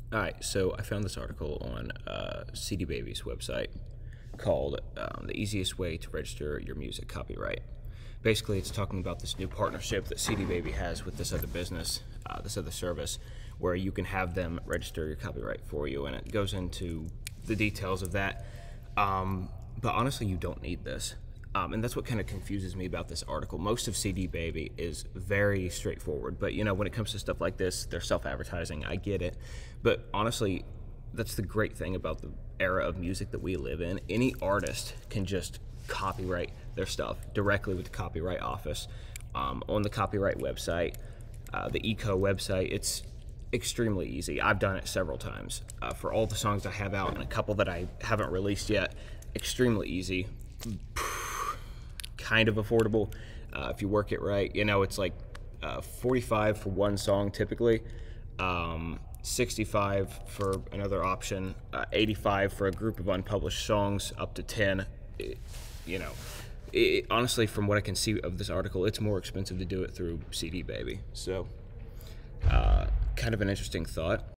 All right, so I found this article on CD Baby's website called "The Easiest Way to Register Your Music Copyright." Basically, it's talking about this new partnership that CD Baby has with this other business, this other service, where you can have them register your copyright for you, and it goes into the details of that. But honestly, you don't need this. And that's what kind of confuses me about this article. Most of CD Baby is very straightforward, but when it comes to stuff like this, they're self-advertising. I get it, but honestly, that's the great thing about the era of music that we live in. Any artist can just copyright their stuff directly with the Copyright Office on the copyright website, the ECO website. It's extremely easy. I've done it several times for all the songs I have out and a couple that I haven't released yet. Extremely easy. Kind of affordable if you work it right. It's like $45 for one song typically, $65 for another option, $85 for a group of unpublished songs, up to 10. Honestly, from what I can see of this article, it's more expensive to do it through CD Baby. So, kind of an interesting thought.